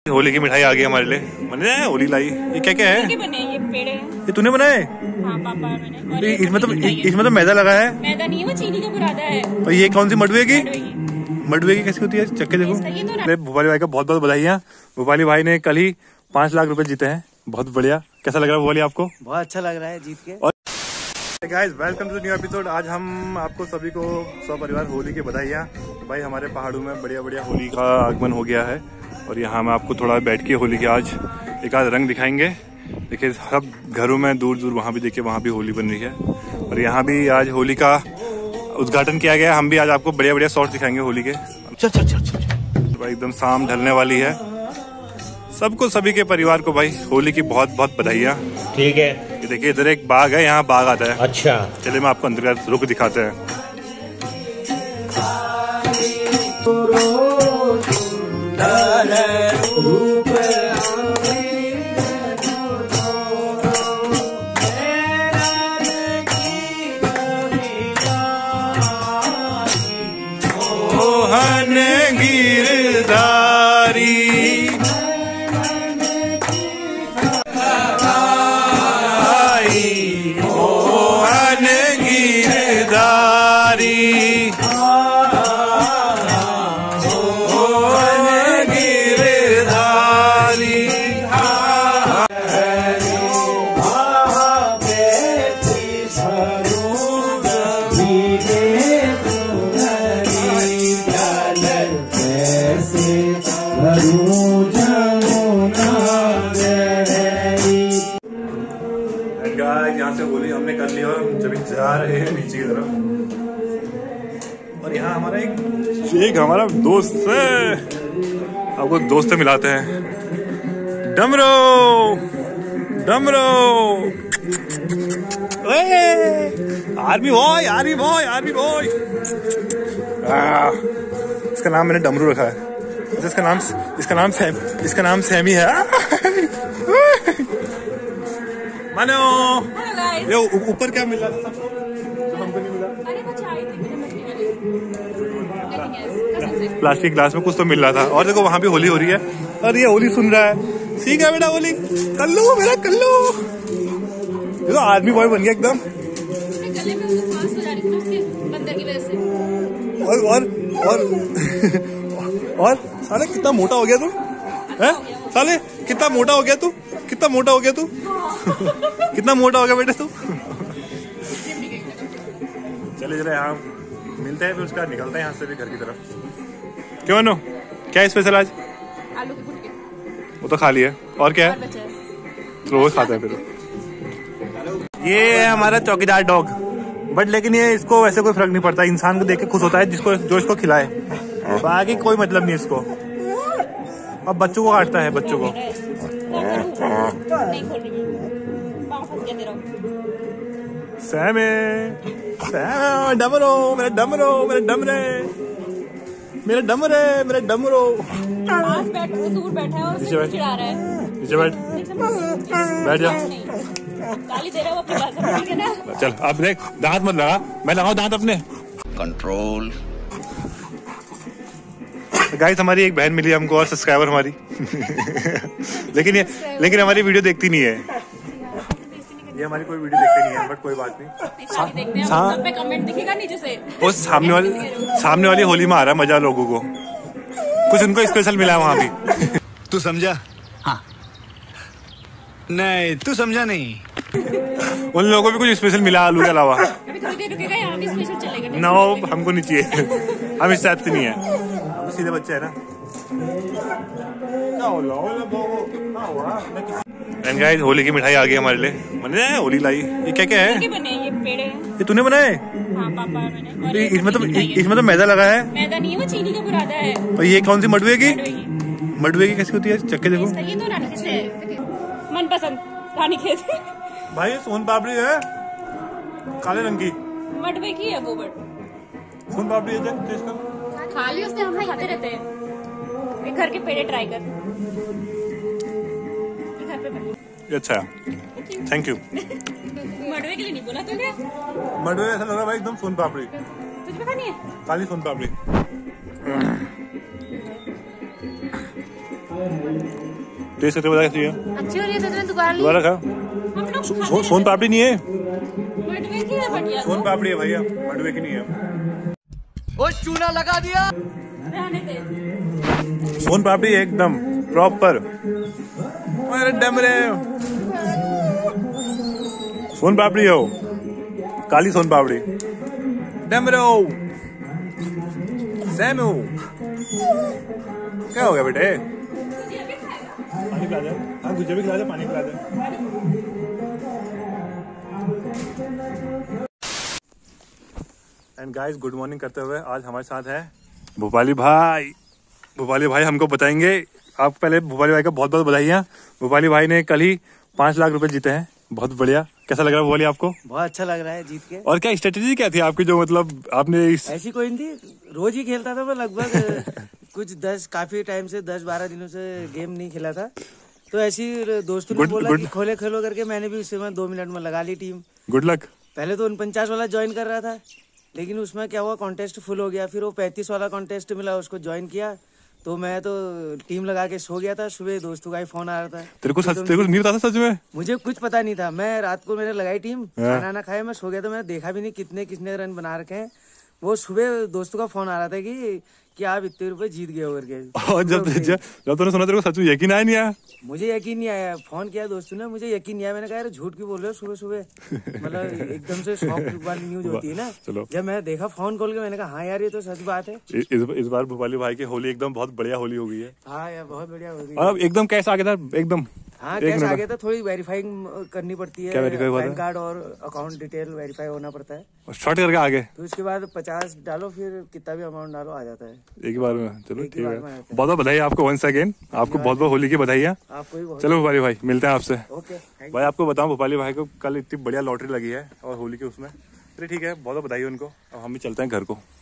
होली की मिठाई आ गई हमारे लिए। मैंने होली लाई। ये क्या क्या है? बने ये पेड़ है। ये तूने बनाए? हाँ पापा मैंने। इसमें तो मैदा लगा है। मैदा नहीं है, वो चीनी का बुरादा है। और ये कौन सी मडुए की? मडुए की कैसी होती है? चक्के देखो। भोपाली भाई का बहुत बहुत बधाइयाँ। भोपाली भाई ने कल ही 5 लाख रुपए जीते हैं। बहुत बढ़िया। कैसा लग रहा है भोपाली आपको? बहुत अच्छा लग रहा है जीत के। Guys welcome to new episode. आज हम आपको सभी को सपरिवार होली की बधाइयाँ। भाई हमारे पहाड़ों में बढ़िया बढ़िया होली का आगमन हो गया है और यहाँ हम आपको थोड़ा बैठ के होली के आज एक आध रंग दिखाएंगे। देखिए सब घरों में दूर दूर वहाँ भी देखिए वहाँ भी होली बन रही है और यहाँ भी आज होली का उद्घाटन किया गया। हम भी आज आपको बढ़िया बढ़िया शॉट्स दिखाएंगे होली के। चल चल चल चल। भाई एकदम शाम ढलने वाली है। सबको सभी के परिवार को भाई होली की बहुत बहुत बधाइयाँ। ठीक है। ये देखिए इधर एक बाग है, यहाँ बाग आता है। अच्छा चलिए मैं आपको अंदर का रुख दिखाते हैं। मोहन गिरधारी मोहन गिरधारी मोहन गिरधारी। यहाँ से होली हमने कर ली और हम जब जा रहे हैं नीचे की तरफ और यहाँ हमारा एक हमारा दोस्त है। आपको दोस्त मिलाते हैं। डमरो डमरो army boy army boy army boy. इसका नाम मैंने डमरू रखा है। इसका नाम सैमी है। मानो ये ऊपर क्या मिला था सबको जो हमको नहीं मिला? प्लास्टिक ग्लास में कुछ तो मिल रहा था। और देखो वहां भी होली हो रही है और ये होली सुन रहा है। ठीक है बेटा होली कल्लू मेरा कल्लू। ये तो आर्मी बॉय बन गया एकदम। और साले कितना मोटा हो गया तू है? साले कितना मोटा हो गया तू? कितना मोटा हो गया तू? कितना मोटा हो गया बेटे तू? चले जरा यहाँ मिलते हैं फिर उसका निकलते हैं यहाँ से भी घर की तरफ। क्यों नो क्या है स्पेशल आज? आलू के गुटके। वो तो खा लिया और क्या है? तो वो खाता है फिर। ये है हमारा चौकीदार डॉग बट लेकिन ये इसको वैसे कोई फर्क नहीं पड़ता। इंसान को देख के खुश होता है जिसको जो इसको खिलाए। बाकी कोई मतलब नहीं इसको। अब बच्चों को काटता है बच्चों को। डमरो मेरा डमरो मेरा डमरे मेरा डमरे मेरा डमरो। दूर बैठा है और चिढ़ा रहा है। नीचे बैठ जा। गाली दे रहा है वो अपनी भाषा में, ठीक है ना? चल अब देख दांत मत लगा। मैं लगाऊं दांत अपने? कंट्रोल। गाइस हमारी एक बहन मिली हमको और सब्सक्राइबर हमारी लेकिन हमारी वीडियो देखती नहीं है। ये हमारी कोई वीडियो देखते नहीं है बट कोई बात नहीं। सब पे कमेंट दिखेगा नीचे से। वो सामने वाली होली में आ रहा है मजा लोगों को। कुछ उनको स्पेशल मिला है वहाँ भी। तू समझा? हाँ। नहीं तू समझा नहीं। उन लोगों को भी कुछ स्पेशल मिला आलू के अलावा। अभी थोड़ी देर रुकेगा, यहाँ भी स्पेशल चलेगा। नो हमको नहीं चाहिए। हम इस टाइप से नहीं है। हम सीधे बच्चे है ना। एंड गाइस होली की मिठाई आ गई हमारे लिए। मैंने होली लाई। ये क्या क्या है? बने ये पेड़ है। ये तूने बनाए? हाँ पापा मैंने। इसमें तो मैदा लगा है। मैदा नहीं है, वो चीनी का बुरादा है। और ये कौन सी मडुए की? मडुए की कैसी होती है? चक्के देखो। ये तो रानी खेत है मनपसंद रानी खेत। भाई सोन पापड़ी है काले रंग की। मडवे की है वो बट सोन पापड़ी है टेस्ट कर। खा ली उसने, हम खाते रहते हैं। एक घर के पेड़े ट्राई कर। घर पे बने। अच्छा थैंक यू। मडवे के लिए नहीं बोला तूने? मडवे ऐसा लग रहा है भाई एकदम सोन पापड़ी। तुझे भी खानी है? काली सोन पापड़ी। टेस्ट करके बता कैसी है। अच्छी हो रही है तो दोबारा दोबारा खा। हम लोग सोन पापड़ी नहीं है, मडवे की है बढ़िया। सोन पापड़ी है भैया, मडवे की नहीं है। वो चूना लगा दिया। रहने दे। सोन पापड़ी एकदम प्रॉपर। अरे डमरे सोन पापड़ी हो, काली सोन पापड़ी। डमरे हो सैम हो। क्या हो गया बेटे? पानी पिला दे। हाँ गुजिया भी खिला दे, पानी पिला दे। एंड गाइस गुड मॉर्निंग करते हुए आज हमारे साथ है भोपाली भाई। भोपाली भाई हमको बताएंगे। आप पहले भोपाली भाई का बहुत बहुत बधाइयाँ। भोपाली भाई ने कल ही 5 लाख रुपए जीते हैं, बहुत बढ़िया। कैसा लग रहा है भोपाली आपको? बहुत अच्छा लग रहा है जीत के। और क्या स्ट्रेटेजी क्या थी आपकी, जो मतलब आपने ऐसी कोई नहीं थी, रोज ही खेलता था मैं लगभग कुछ काफी टाइम से 10-12 दिनों से गेम नहीं खेला था, तो ऐसी दोस्तों ने बोला कि खोले खेलो करके मैंने भी उस समय 2 मिनट में लगा ली टीम। Good luck. पहले तो 49 वाला ज्वाइन कर रहा था, लेकिन उसमें क्या हुआ कॉन्टेस्ट फुल हो गया, फिर वो 35 वाला कॉन्टेस्ट मिला, उसको ज्वाइन किया, तो मैं तो टीम लगा के सो गया था। सुबह दोस्तों का ही फोन आ रहा था। तेरे को नहीं पता था सच में? मुझे कुछ पता नहीं था, मैं रात को मैंने लगाई टीम, खाना ना खाया, मैं सो गया था, मैंने देखा भी नहीं कितने रन बना रखे हैं। वो सुबह दोस्तों का फोन आ रहा था कि आप इतने रुपए जीत गए हो करके। और जब तूने सुना तेरे को सच में यकीन आया नहीं आया? मुझे यकीन नहीं आया, फोन किया दोस्तों ने, मुझे यकीन नहीं आया। मैंने कहा यार झूठ क्यों बोल रहे हो सुबह सुबह, मतलब एकदम से शॉक वाली न्यूज होती है ना। चलो जब मैं देखा फोन खोल के, मैंने कहा हाँ यार ये तो सच बात है। इस बार भोपाली भाई की होली एकदम बहुत बढ़िया होली हो गई है। हाँ यार बहुत बढ़िया हो गई। और एकदम कैसा आ गया था एकदम? हाँ कैसे आ गया था, थोड़ी वेरीफाइंग करनी पड़ती है, पैन कार्ड और अकाउंट डिटेल वेरीफाई होना पड़ता है। शॉर्ट करके आगे तो उसके बाद 50 डालो, फिर कितना भी अमाउंट डालो आ जाता है एक ही बार में। चलो ठीक है, बहुत बहुत बधाई आपको वंस अगेन। आपको बहुत बहुत होली की बधाइयाँ। आपको भी। चलो भोपाली भाई मिलते हैं आपसे। ओके भाई आपको बताऊं, भोपाली भाई को कल इतनी बढ़िया लॉटरी लगी है और होली के उसमें। चलिए ठीक है, बहुत बहुत बधाई उनको। अब हम भी चलते हैं घर को।